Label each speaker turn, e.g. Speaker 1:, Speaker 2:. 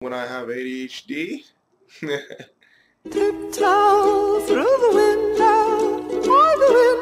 Speaker 1: when I have ADHD.
Speaker 2: Tiptoe through the window, by the window.